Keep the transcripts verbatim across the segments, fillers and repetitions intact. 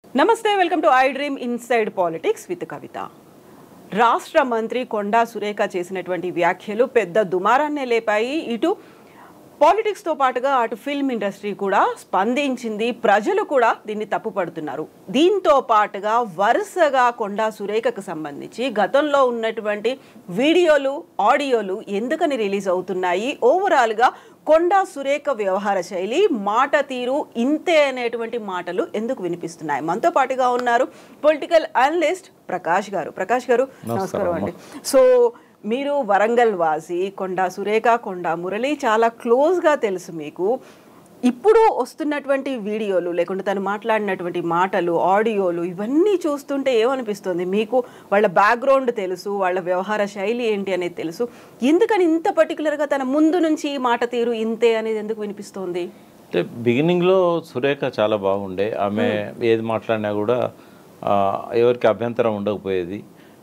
నమస్తే, welcome to iDream inside politics with Kavitha. రాష్ట్ర మంత్రి కొండా సురేఖ చేసినటువంటి వ్యాఖ్యలు పెద్ద దుమారాన్నే లేపాయి. ఇటు పాలిటిక్స్తో పాటుగా అటు ఫిల్మ్ ఇండస్ట్రీ కూడా స్పందించింది. ప్రజలు కూడా దీన్ని తప్పుపడుతున్నారు. దీంతో పాటుగా వరుసగా కొండా సురేఖకు సంబంధించి గతంలో ఉన్నటువంటి వీడియోలు, ఆడియోలు ఎందుకని రిలీజ్ అవుతున్నాయి, ఓవరాల్గా కొండా సురేఖ వ్యవహార శైలి, మాట తీరు ఇంతే అనేటువంటి మాటలు ఎందుకు వినిపిస్తున్నాయి? మనతో పాటుగా ఉన్నారు పొలిటికల్ అనలిస్ట్ ప్రకాష్ గారు. ప్రకాష్ గారు నమస్కారం అండి. సో మీరు వరంగల్ వాసి, కొండా సురేఖ, కొండా మురళి చాలా క్లోజ్గా తెలుసు మీకు. ఇప్పుడు వస్తున్నటువంటి వీడియోలు లేకుంటే తను మాట్లాడినటువంటి మాటలు, ఆడియోలు ఇవన్నీ చూస్తుంటే ఏమనిపిస్తుంది మీకు? వాళ్ళ బ్యాక్గ్రౌండ్ తెలుసు, వాళ్ళ వ్యవహార శైలి ఏంటి అనేది తెలుసు. ఎందుకని ఇంత పర్టికులర్గా తన ముందు నుంచి మాట తీరు ఇంతే అనేది ఎందుకు వినిపిస్తుంది? అంటే బిగినింగ్లో సురేఖ చాలా బాగుండే. ఆమె ఏది మాట్లాడినా కూడా ఎవరికి అభ్యంతరం ఉండకపోయేది.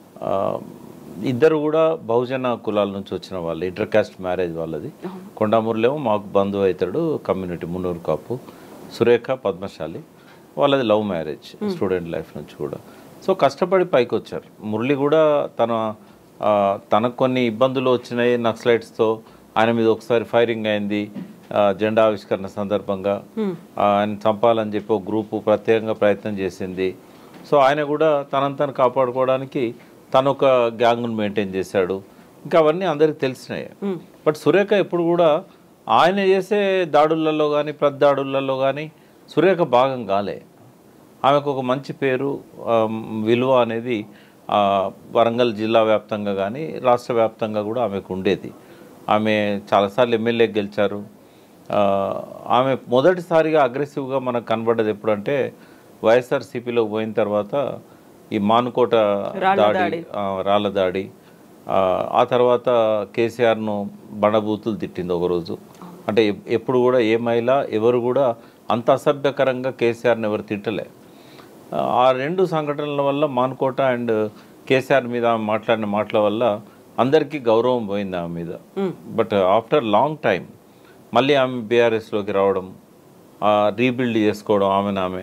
ఇద్దరు కూడా బహుజన కులాల నుంచి వచ్చిన వాళ్ళు, ఇంటర్ కాస్ట్ మ్యారేజ్ వాళ్ళది. కొండామురళేమో మాకు బంధువు అవుతాడు, కమ్యూనిటీ మున్నూరు కాపు. సురేఖ పద్మశాలి, వాళ్ళది లవ్ మ్యారేజ్, స్టూడెంట్ లైఫ్ నుంచి కూడా. సో కష్టపడి పైకి వచ్చారు. మురళి కూడా తన తనకు కొన్ని ఇబ్బందులు వచ్చినాయి నక్సలైట్స్తో. ఆయన మీద ఒకసారి ఫైరింగ్ అయింది జెండా ఆవిష్కరణ సందర్భంగా. ఆయన చంపాలని చెప్పి ఒక గ్రూపు ప్రత్యేకంగా ప్రయత్నం చేసింది. సో ఆయన కూడా తనను తను కాపాడుకోవడానికి తను ఒక గ్యాంగ్ను మెయింటైన్ చేశాడు. ఇంకా అవన్నీ అందరికి తెలిసినాయి. బట్ సురేఖ ఎప్పుడు కూడా ఆయన చేసే దాడులలో కానీ ప్రతి దాడులలో కానీ సురేఖ భాగం కాలే. ఆమెకు ఒక మంచి పేరు, విలువ అనేది వరంగల్ జిల్లా వ్యాప్తంగా కానీ రాష్ట్ర వ్యాప్తంగా కూడా ఆమెకు ఉండేది. ఆమె చాలాసార్లు ఎమ్మెల్యే గెలిచారు. ఆమె మొదటిసారిగా అగ్రెసివ్గా మనకు కనబడ్డది ఎప్పుడంటే వైఎస్ఆర్సీపీలోకి పోయిన తర్వాత ఈ మానుకోట దాడి, రాళ్ళ దాడి. ఆ తర్వాత కేసీఆర్ను బండబూతులు తిట్టింది ఒకరోజు. అంటే ఎప్పుడు కూడా ఏ మహిళ ఎవరు కూడా అంత అసభ్యకరంగా కేసీఆర్ని ఎవరు తిట్టలే. ఆ రెండు సంఘటనల వల్ల మానుకోట అండ్ కేసీఆర్ మీద మాట్లాడిన మాటల వల్ల అందరికీ గౌరవం పోయింది ఆమె మీద. బట్ ఆఫ్టర్ లాంగ్ టైం మళ్ళీ ఆమె బీఆర్ఎస్లోకి రావడం, రీబిల్డ్ చేసుకోవడం, ఆమెను ఆమె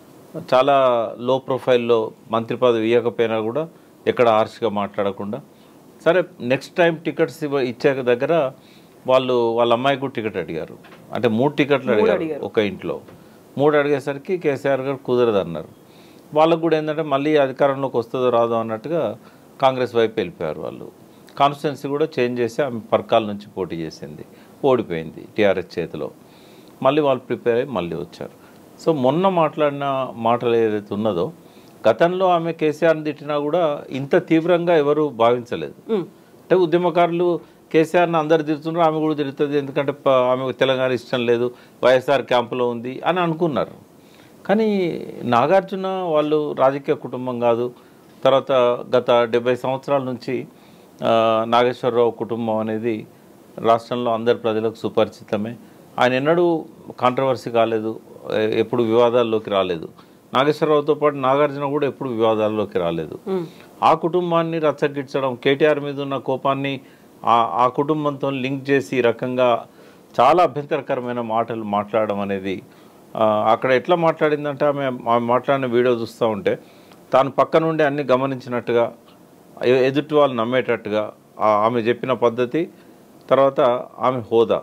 చాలా లో ప్రొఫైల్లో మంత్రి పదవి ఇవ్వకపోయినా కూడా ఎక్కడ హార్ష్గా మాట్లాడకుండా, సరే నెక్స్ట్ టైం టికెట్స్ ఇవ్వ ఇచ్చే దగ్గర వాళ్ళు వాళ్ళ అమ్మాయికి టికెట్ అడిగారు. అంటే మూడు టికెట్లు అడిగారు ఒక ఇంట్లో. మూడు అడిగేసరికి కేసీఆర్ గారు కుదరదు అన్నారు. వాళ్ళకు కూడా ఏంటంటే మళ్ళీ అధికారంలోకి వస్తుందో రాదో అన్నట్టుగా కాంగ్రెస్ వైపు వెళ్ళిపోయారు వాళ్ళు. కాన్స్టిట్యున్సీ కూడా చేంజ్ చేసి ఆమె పర్కాల నుంచి పోటీ చేసింది, ఓడిపోయింది టీఆర్ఎస్ చేతిలో. మళ్ళీ వాళ్ళు ప్రిపేర్ అయ్యి మళ్ళీ వచ్చారు. సో మొన్న మాట్లాడిన మాటలు ఏదైతే ఉన్నదో, గతంలో ఆమె కేసీఆర్ని తిట్టినా కూడా ఇంత తీవ్రంగా ఎవరు భావించలేదు. అంటే ఉద్యమకారులు కేసీఆర్ని అందరు తిడుతున్నారు, ఆమె కూడా తిడుతుంది, ఎందుకంటే ఆమెకు తెలంగాణ ఇష్టం లేదు, వైఎస్ఆర్ క్యాంపులో ఉంది అని అనుకున్నారు. కానీ నాగార్జున వాళ్ళు రాజకీయ కుటుంబం కాదు. తర్వాత గత డెబ్బై సంవత్సరాల నుంచి నాగేశ్వరరావు కుటుంబం అనేది రాష్ట్రంలో అందరి ప్రజలకు సుపరిచితమే. ఆయన ఎన్నడూ కాంట్రవర్సీ కాలేదు, ఎప్పుడు వివాదాల్లోకి రాలేదు. నాగేశ్వరరావుతో పాటు నాగార్జున కూడా ఎప్పుడు వివాదాల్లోకి రాలేదు. ఆ కుటుంబాన్ని రచ్చగిచ్చడం, కేటీఆర్ మీద ఉన్న కోపాన్ని ఆ కుటుంబంతో లింక్ చేసి ఈ రకంగా చాలా అభ్యంతరకరమైన మాటలు మాట్లాడడం అనేది, అక్కడ ఎట్లా మాట్లాడిందంటే ఆమె ఆమె మాట్లాడిన వీడియో చూస్తూ ఉంటే తాను పక్క నుండి అన్ని గమనించినట్టుగా, ఎదుటి వాళ్ళు నమ్మేటట్టుగా ఆమె చెప్పిన పద్ధతి, తర్వాత ఆమె హోదా.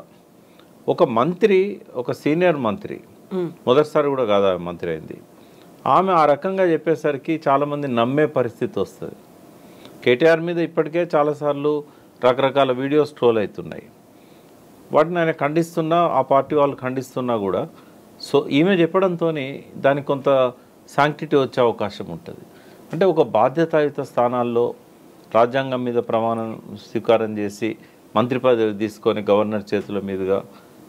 ఒక మంత్రి, ఒక సీనియర్ మంత్రి, మొదటిసారి కూడా కాదు ఆమె మంత్రి అయింది, ఆమె ఆ రకంగా చెప్పేసరికి చాలామంది నమ్మే పరిస్థితి వస్తుంది. కేటీఆర్ మీద ఇప్పటికే చాలాసార్లు రకరకాల వీడియోస్ ట్రోల్ అవుతున్నాయి. వాటిని ఆయన ఖండిస్తున్నా, ఆ పార్టీ వాళ్ళు ఖండిస్తున్నా కూడా సో ఈమె చెప్పడంతో దానికి కొంత శాంక్టిటీ వచ్చే అవకాశం ఉంటుంది. అంటే ఒక బాధ్యతాయుత స్థానాల్లో రాజ్యాంగం మీద ప్రమాణం స్వీకారం చేసి మంత్రి పదవి తీసుకొని గవర్నర్ చేతుల మీదుగా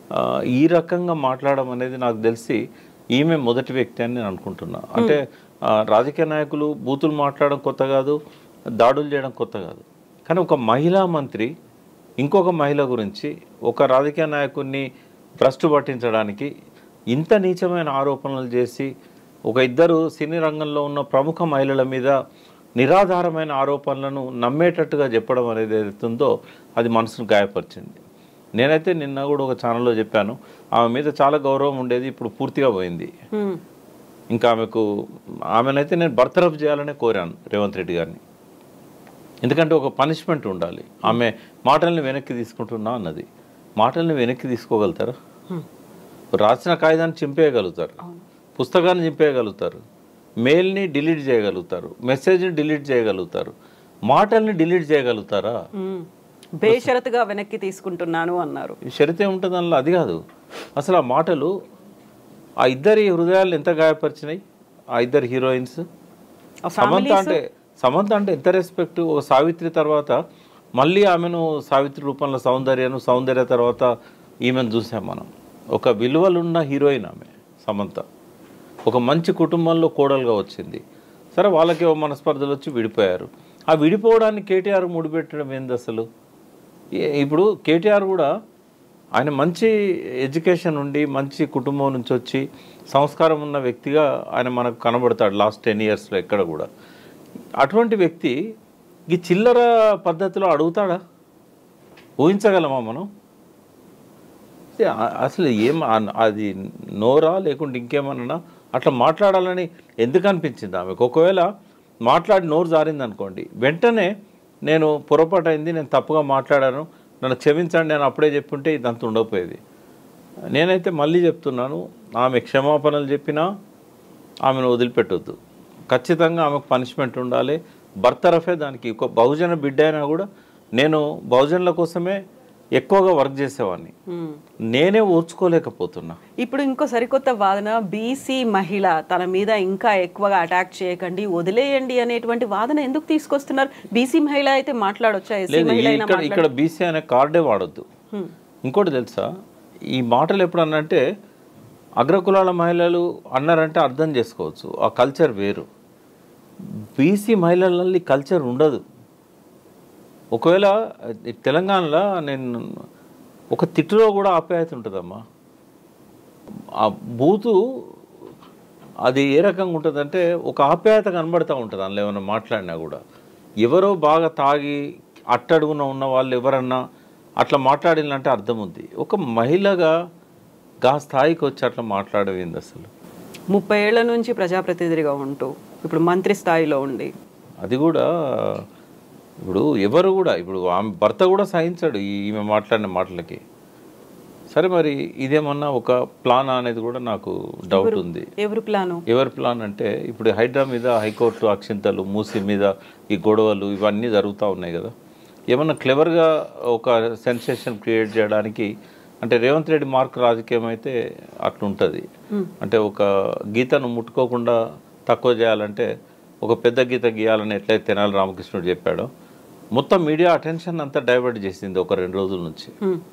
ఈ రకంగా మాట్లాడడం అనేది నాకు తెలిసి ఈమె మొదటి వ్యక్తి అని నేను అనుకుంటున్నా. అంటే రాజకీయ నాయకులు బూతులు మాట్లాడడం కొత్త కాదు, దాడులు చేయడం కొత్త కాదు. కానీ ఒక మహిళా మంత్రి ఇంకొక మహిళ గురించి, ఒక రాజకీయ నాయకుడిని భ్రష్టు పట్టించడానికి ఇంత నీచమైన ఆరోపణలు చేసి, ఒక ఇద్దరు సినీ రంగంలో ఉన్న ప్రముఖ మహిళల మీద నిరాధారమైన ఆరోపణలను నమ్మేటట్టుగా చెప్పడం అనేది ఏదైతుందో అది మనసును గాయపరిచింది. నేనైతే నిన్న కూడా ఒక ఛానల్లో చెప్పాను, ఆమె మీద చాలా గౌరవం ఉండేది, ఇప్పుడు పూర్తిగా పోయింది. ఇంకా ఆమెకు ఆమెనైతే నేను బర్తరఫ్ చేయాలనే కోరాను రేవంత్ రెడ్డి గారిని. ఎందుకంటే ఒక పనిష్మెంట్ ఉండాలి. ఆమె మాటల్ని వెనక్కి తీసుకుంటున్నా అన్నది. మాటల్ని వెనక్కి తీసుకోగలుగుతారా? రాసిన కాగితాన్ని చింపేయగలుగుతారు, పుస్తకాన్ని చింపేయగలుగుతారు, మెయిల్ని డిలీట్ చేయగలుగుతారు, మెసేజ్ని డిలీట్ చేయగలుగుతారు, మాటల్ని డిలీట్ చేయగలుగుతారా? బేషరతుగా వెనక్కి తీసుకుంటున్నాను అన్నారు. షరతే ఉంటుంది అందులో. అది కాదు అసలు. ఆ మాటలు ఆ ఇద్దరి హృదయాలను ఎంత గాయపరిచినాయి. ఆ ఇద్దరు హీరోయిన్స్. సమంత అంటే సమంత అంటే ఎంత రెస్పెక్ట్. ఒక సావిత్రి తర్వాత మళ్ళీ ఆమెను సావిత్రి రూపంలో సౌందర్యను, సౌందర్య తర్వాత ఈమెను చూసాం మనం. ఒక విలువలున్న హీరోయిన్ ఆమె సమంత. ఒక మంచి కుటుంబంలో కోడలుగా వచ్చింది. సరే వాళ్ళకి మనస్పర్ధలు వచ్చి విడిపోయారు. ఆ విడిపోవడానికి కేటీఆర్ ముడిపెట్టడం ఏంది అసలు? ఇప్పుడు కేటీఆర్ కూడా ఆయన మంచి ఎడ్యుకేషన్ ఉండి మంచి కుటుంబం నుంచి వచ్చి సంస్కారం ఉన్న వ్యక్తిగా ఆయన మనకు కనబడతాడు లాస్ట్ టెన్ ఇయర్స్లో ఎక్కడ కూడా. అటువంటి వ్యక్తి ఈ చిల్లర పద్ధతిలో అడుగుతాడా? ఊహించగలమా మనం? అసలు ఏం అది నోరా లేకుంటే ఇంకేమన్నా అట్లా మాట్లాడాలని ఎందుకు అనిపించింది ఆమెకు? ఒకవేళ మాట్లాడి నోరు జారింది అనుకోండి, వెంటనే నేను పొరపాటు అయింది, నేను తప్పుగా మాట్లాడాను, నన్ను క్షమించండి నేను అప్పుడే చెప్పుంటే ఇదంతా ఉండకపోయేది. నేనైతే మళ్ళీ చెప్తున్నాను, ఆమె క్షమాపణలు చెప్పినా ఆమెను వదిలిపెట్టొద్దు. ఖచ్చితంగా ఆమెకు పనిష్మెంట్ ఉండాలి. బర్తరఫే దానికి. ఒక బహుజన బిడ్డ అయినా కూడా నేను బహుజనుల కోసమే ఎక్కువగా వర్క్ చేసేవాడిని, నేనే ఓర్చుకోలేకపోతున్నా. ఇప్పుడు ఇంకో సరికొత్త వాదన, బీసీ మహిళ తన మీద ఇంకా ఎక్కువగా అటాక్ చేయకండి, వదిలేయండి అనేటువంటి వాదన ఎందుకు తీసుకొస్తున్నారు? బీసీ మహిళ అయితే మాట్లాడొచ్చా? ఇక్కడ ఇక్కడ బీసీ అనే కార్డే వాడొద్దు. ఇంకోటి తెలుసా, ఈ మాటలు ఎప్పుడు అన్నంటే అగ్రకులాల మహిళలు అన్నారంటే అర్థం చేసుకోవచ్చు, ఆ కల్చర్ వేరు. బీసీ మహిళలలో కల్చర్ ఉండదు. ఒకవేళ తెలంగాణలో నేను ఒక తిట్టులో కూడా ఆప్యాయత ఉంటుందమ్మా. ఆ బూతు అది ఏ రకంగా ఉంటుందంటే ఒక ఆప్యాయత కనబడుతూ ఉంటుంది అందులో ఏమైనా మాట్లాడినా కూడా. ఎవరో బాగా తాగి అట్టడుగున ఉన్న వాళ్ళు ఎవరన్నా అట్లా మాట్లాడినంటే అర్థం ఉంది. ఒక మహిళగా గా స్థాయికి వచ్చి అట్లా మాట్లాడేది అసలు. ముప్పై ఏళ్ల నుంచి ప్రజాప్రతినిధిగా ఉంటూ ఇప్పుడు మంత్రి స్థాయిలో ఉండి అది కూడా ఇప్పుడు ఎవరు కూడా ఇప్పుడు ఆమె భర్త కూడా సహించాడు ఈమె మాట్లాడిన మాటలకి. సరే మరి ఇదేమన్నా ఒక ప్లాన్ అనేది కూడా నాకు డౌట్ ఉంది. ఎవరు ప్లాను? ఎవరి ప్లాన్ అంటే ఇప్పుడు హైడ్రా మీద హైకోర్టు అక్షింతలు, మూసి మీద ఈ గొడవలు ఇవన్నీ జరుగుతూ ఉన్నాయి కదా. ఏమన్నా క్లెవర్గా ఒక సెన్సేషన్ క్రియేట్ చేయడానికి, అంటే రేవంత్ రెడ్డి మార్క్ రాజకీయం అయితే అట్లుంటుంది. అంటే ఒక గీతను ముట్టుకోకుండా తక్కువ చేయాలంటే ఒక పెద్ద గీత గీయాలని ఎట్లయితే తెనాలి రామకృష్ణుడు చెప్పాడో, మొత్తం మీడియా అటెన్షన్ అంతా డైవర్ట్ చేసింది ఒక రెండు రోజుల నుంచి.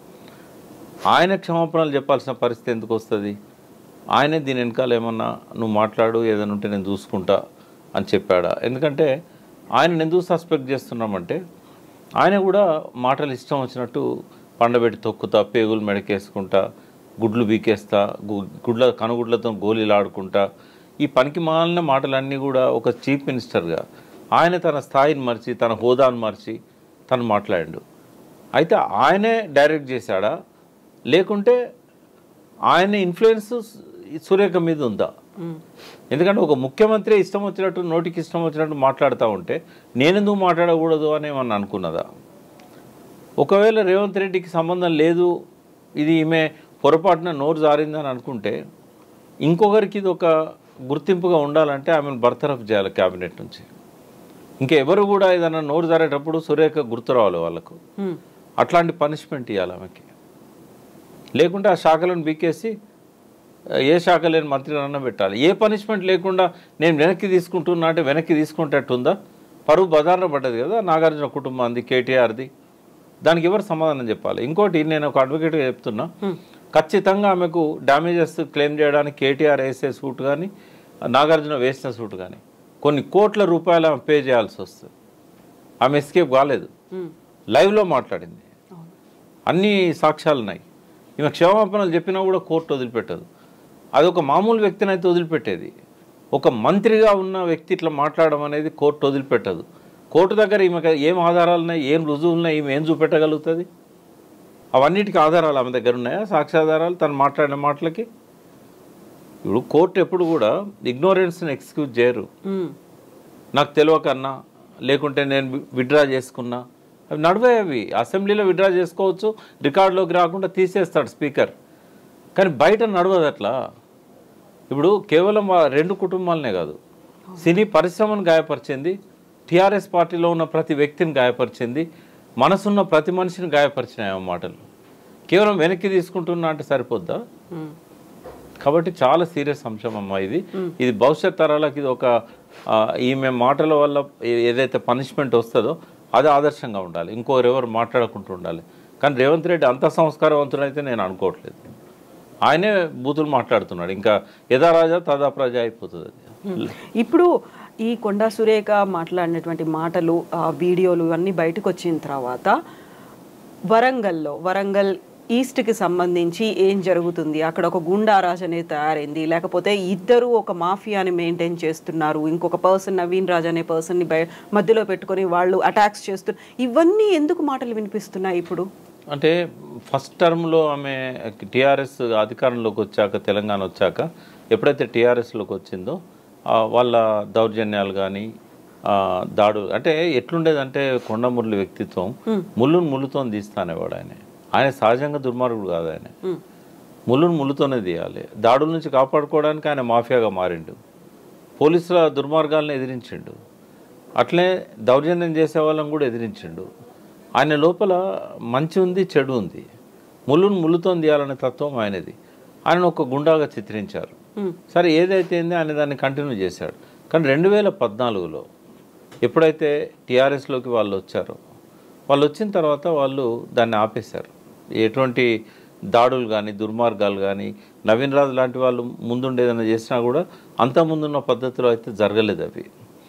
ఆయన క్షమాపణలు చెప్పాల్సిన పరిస్థితి ఎందుకు వస్తుంది? ఆయనే దీని వెనకాల ఏమన్నా నువ్వు మాట్లాడు ఏదైనా ఉంటే నేను చూసుకుంటా అని చెప్పాడా? ఎందుకంటే ఆయన ఎందుకు సస్పెక్ట్ చేస్తున్నామంటే ఆయన కూడా మాటలు ఇష్టం వచ్చినట్టు పండబెట్టి తొక్కుతా, పేగులు మెడకేసుకుంటా, గుడ్లు బీకేస్తా, గుడ్ల కనుగుడ్లతో గోళీలు ఆడుకుంటా, ఈ పనికి మాలిన మాటలన్నీ కూడా ఒక చీఫ్ మినిస్టర్గా ఆయన తన స్థాయిని మర్చి తన హోదాను మర్చి తను మాట్లాడాడు. అయితే ఆయనే డైరెక్ట్ చేశాడా లేకుంటే ఆయన ఇన్ఫ్లుయెన్స్ సురేఖ మీద ఉందా? ఎందుకంటే ఒక ముఖ్యమంత్రి ఇష్టం వచ్చినట్టు నోటికి ఇష్టం వచ్చినట్టు మాట్లాడుతూ ఉంటే నేనెందుకు మాట్లాడకూడదు అని ఏమన్నా అనుకున్నదా? ఒకవేళ రేవంత్ రెడ్డికి సంబంధం లేదు, ఇది ఈమె పొరపాటున నోరు జారిందని అనుకుంటే ఇంకొకరికి ఇది ఒక గుర్తింపుగా ఉండాలంటే ఆమెను బర్తరఫ్ చేయాలి క్యాబినెట్ నుంచి. ఇంకెవరు కూడా ఏదన్నా నోరు జారేటప్పుడు సురేఖ గుర్తు రావాలి వాళ్ళకు. అట్లాంటి పనిష్మెంట్ ఇవ్వాలి ఆమెకి. లేకుంటే ఆ శాఖలను బీకేసి ఏ శాఖ లేని మంత్రినన్నా పెట్టాలి. ఏ పనిష్మెంట్ లేకుండా నేను వెనక్కి తీసుకుంటున్నా అంటే వెనక్కి తీసుకుంటట్టుందా? పరువు బజార్న పడ్డది కదా నాగార్జున కుటుంబాన్ని, కేటీఆర్ది. దానికి ఎవరు సమాధానం చెప్పాలి? ఇంకోటి నేను ఒక అడ్వకేట్గా చెప్తున్నా, ఖచ్చితంగా ఆమెకు డ్యామేజెస్ క్లెయిమ్ చేయడానికి కేటీఆర్ వేసే సూట్ కానీ నాగార్జున వేసిన సూట్ కానీ కొన్ని కోట్ల రూపాయలు ఆమె పే చేయాల్సి వస్తుంది. ఆమె ఎస్కేప్ కాలేదు, లైవ్లో మాట్లాడింది, అన్ని సాక్ష్యాలు ఉన్నాయి. ఈమె క్షమాపణలు చెప్పినా కూడా కోర్టు వదిలిపెట్టదు. అది ఒక మామూలు వ్యక్తిని అయితే వదిలిపెట్టేది, ఒక మంత్రిగా ఉన్న వ్యక్తి ఇట్లా మాట్లాడడం అనేది కోర్టు వదిలిపెట్టదు. కోర్టు దగ్గర ఈమె ఏం ఆధారాలు ఉన్నాయి, ఏం రుజువులు ఉన్నాయి, ఈమె ఏం చూపెట్టగలుగుతుంది? అవన్నిటికీ ఆధారాలు ఆమె దగ్గర ఉన్నాయా? సాక్ష్యాధారాలు తను మాట్లాడిన మాటలకి. ఇప్పుడు కోర్టు ఎప్పుడు కూడా ఇగ్నోరెన్స్ని ఎక్స్క్యూజ్ చేయరు. నాకు తెలియకన్నా లేకుంటే నేను విత్డ్రా చేసుకున్నా అవి నడివే, అవి అసెంబ్లీలో విత్డ్రా చేసుకోవచ్చు, రికార్డులోకి రాకుండా తీసేస్తాడు స్పీకర్. కానీ బయట నడవదు అట్లా. ఇప్పుడు కేవలం రెండు కుటుంబాలనే కాదు, సినీ పరిశ్రమను గాయపరిచింది, టీఆర్ఎస్ పార్టీలో ఉన్న ప్రతి వ్యక్తిని గాయపరిచింది, మనసున్న ప్రతి మనిషిని గాయపరిచినాయి ఆ మాటలు. కేవలం వెనక్కి తీసుకుంటున్నా అంటే సరిపోద్దా? కాబట్టి చాలా సీరియస్ అంశం అమ్మా ఇది. ఇది భవిష్యత్ తరాలకు ఇది ఒక ఈమె మాటల వల్ల ఏదైతే పనిష్మెంట్ వస్తుందో అది ఆదర్శంగా ఉండాలి, ఇంకోరెవరు మాట్లాడకుండా ఉండాలి. కానీ రేవంత్ రెడ్డి అంత సంస్కారవంతుడైతే నేను అనుకోవట్లేదు. ఆయనే బూతులు మాట్లాడుతున్నాడు, ఇంకా యథా రాజా తదా ప్రజ అయిపోతుంది. ఇప్పుడు ఈ కొండా సురేఖ మాట్లాడినటువంటి మాటలు, వీడియోలు అన్నీ బయటకు వచ్చిన తర్వాత వరంగల్లో వరంగల్ ఈస్ట్కి సంబంధించి ఏం జరుగుతుంది, అక్కడ ఒక గుండారాజ్ అనేది తయారైంది, లేకపోతే ఇద్దరు ఒక మాఫియాని మెయింటైన్ చేస్తున్నారు, ఇంకొక పర్సన్ నవీన్ రాజ్ అనే పర్సన్ని బయ మధ్యలో పెట్టుకొని వాళ్ళు అటాక్స్ చేస్తున్నారు, ఇవన్నీ ఎందుకు మాటలు వినిపిస్తున్నాయి ఇప్పుడు? అంటే ఫస్ట్ టర్మ్లో ఆమె టీఆర్ఎస్ అధికారంలోకి వచ్చాక, తెలంగాణ వచ్చాక ఎప్పుడైతే టీఆర్ఎస్లోకి వచ్చిందో వాళ్ళ దౌర్జన్యాలు కానీ దాడు అంటే ఎట్లుండేదంటే కొండమురళి వ్యక్తిత్వం ముళ్ళును ముళ్ళుతో తీస్తానేవాడు. ఆయన ఆయన సహజంగా దుర్మార్గుడు కాదు, ఆయన ముళ్ళును ముళ్ళుతోనే తీయాలి. దాడుల నుంచి కాపాడుకోవడానికి ఆయన మాఫియాగా మారిండు, పోలీసుల దుర్మార్గాలను ఎదిరించిండు, అట్లే దౌర్జన్యం చేసే వాళ్ళని కూడా ఎదిరించిండు. ఆయన లోపల మంచి ఉంది, చెడు ఉంది, ముళ్ళును ముళ్ళుతో తీయాలనే తత్వం ఆయనది. ఆయన ఒక గుండాగా చిత్రించారు. సరే ఏదైతే ఏంది ఆయన దాన్ని కంటిన్యూ చేశాడు. కానీ రెండు వేల పద్నాలుగులో ఎప్పుడైతే టీఆర్ఎస్లోకి వాళ్ళు వచ్చారో, వాళ్ళు వచ్చిన తర్వాత వాళ్ళు దాన్ని ఆపేశారు. ఎటువంటి దాడులు కానీ దుర్మార్గాలు కానీ నవీన్ రాజు లాంటి వాళ్ళు ముందుండేదన్నా చేసినా కూడా అంత ముందున్న పద్ధతిలో అయితే జరగలేదు అవి.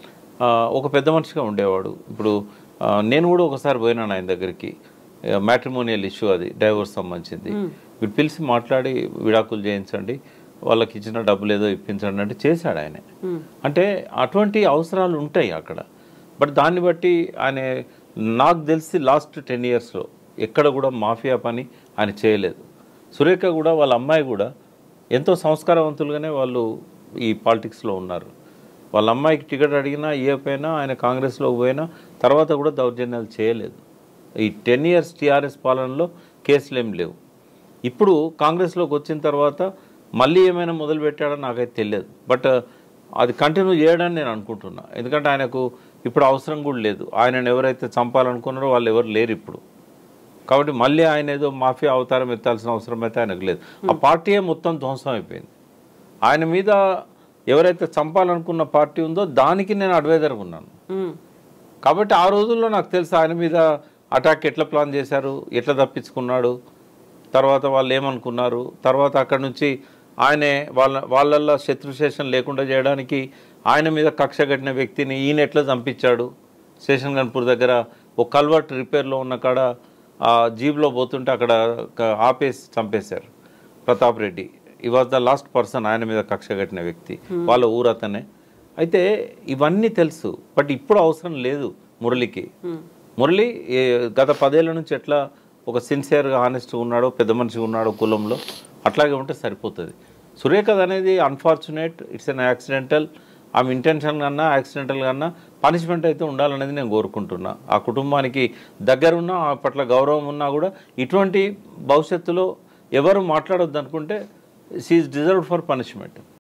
ఒక పెద్ద మనిషిగా ఉండేవాడు. ఇప్పుడు నేను కూడా ఒకసారి పోయినాను ఆయన దగ్గరికి, మ్యాట్రిమోనియల్ ఇష్యూ, అది డైవోర్స్ సంబంధించింది. వీడు పిలిచి మాట్లాడి విడాకులు చేయించండి, వాళ్ళకి ఇచ్చిన డబ్బులు ఏదో ఇప్పించండి అంటే చేశాడు ఆయన. అంటే అటువంటి అవసరాలు ఉంటాయి అక్కడ. బట్ దాన్ని బట్టి ఆయన నాకు తెలిసి లాస్ట్ టెన్ ఇయర్స్లో ఎక్కడ కూడా మాఫియా పని ఆయన చేయలేదు. సురేఖ కూడా వాళ్ళ అమ్మాయి కూడా ఎంతో సంస్కారవంతులుగానే వాళ్ళు ఈ పాలిటిక్స్లో ఉన్నారు. వాళ్ళ అమ్మాయికి టికెట్ అడిగినా ఇవ్వకపోయినా ఆయన కాంగ్రెస్లోకి పోయినా తర్వాత కూడా దౌర్జన్యాలు చేయలేదు. ఈ టెన్ ఇయర్స్ టీఆర్ఎస్ పాలనలో కేసులు ఏం లేవు. ఇప్పుడు కాంగ్రెస్లోకి వచ్చిన తర్వాత మళ్ళీ ఏమైనా మొదలు పెట్టాడో నాకైతే తెలియదు. బట్ అది కంటిన్యూ చేయడాన్ని నేను అనుకుంటున్నా. ఎందుకంటే ఆయనకు ఇప్పుడు అవసరం కూడా లేదు. ఆయనను ఎవరైతే చంపాలనుకున్నారో వాళ్ళు ఎవరు లేరు ఇప్పుడు. కాబట్టి మళ్ళీ ఆయన ఏదో మాఫియా అవతారం ఎత్తాల్సిన అవసరం అయితే ఆయనకు లేదు. ఆ పార్టీయే మొత్తం ధ్వంసం అయిపోయింది. ఆయన మీద ఎవరైతే చంపాలనుకున్న పార్టీ ఉందో దానికి నేను అడ్వైజర్గా ఉన్నాను. కాబట్టి ఆ రోజుల్లో నాకు తెలుసు ఆయన మీద అటాక్ ఎట్లా ప్లాన్ చేశారు, ఎట్లా తప్పించుకున్నాడు, తర్వాత వాళ్ళు ఏమనుకున్నారు, తర్వాత అక్కడ నుంచి ఆయనే వాళ్ళ వాళ్ళల్లో శత్రుశేషం లేకుండా చేయడానికి ఆయన మీద కక్ష కట్టిన వ్యక్తిని ఈయన ఎట్లా చంపించాడు. స్టేషన్ గన్పూర్ దగ్గర ఒక కల్వర్ట్ రిపేర్లో ఉన్న కాడ జీబ్లో పోతుంటే అక్కడ ఆపేసి చంపేశారు ప్రతాప్ రెడ్డి. ఈ వాజ్ ద లాస్ట్ పర్సన్ ఆయన మీద కక్ష కట్టిన వ్యక్తి, వాళ్ళ ఊరు అతనే. అయితే ఇవన్నీ తెలుసు. బట్ ఇప్పుడు అవసరం లేదు మురళికి. మురళి గత పదేళ్ల నుంచి ఎట్లా ఒక సిన్సియర్గా హానెస్ట్గా ఉన్నాడో, పెద్ద మనిషిగా ఉన్నాడో కులంలో, అట్లాగే ఉంటే సరిపోతుంది. సురేఖది అనేది అన్ఫార్చునేట్, ఇట్స్ అన్ యాక్సిడెంటల్. ఆమె ఇంటెన్షన్ కన్నా యాక్సిడెంటల్ కన్నా పనిష్మెంట్ అయితే ఉండాలనేది నేను కోరుకుంటున్నా. ఆ కుటుంబానికి దగ్గరున్నా, ఆ పట్ల గౌరవం ఉన్నా కూడా ఇటువంటి భవిష్యత్తులో ఎవరు మాట్లాడొద్దు అనుకుంటే she is deserved for punishment.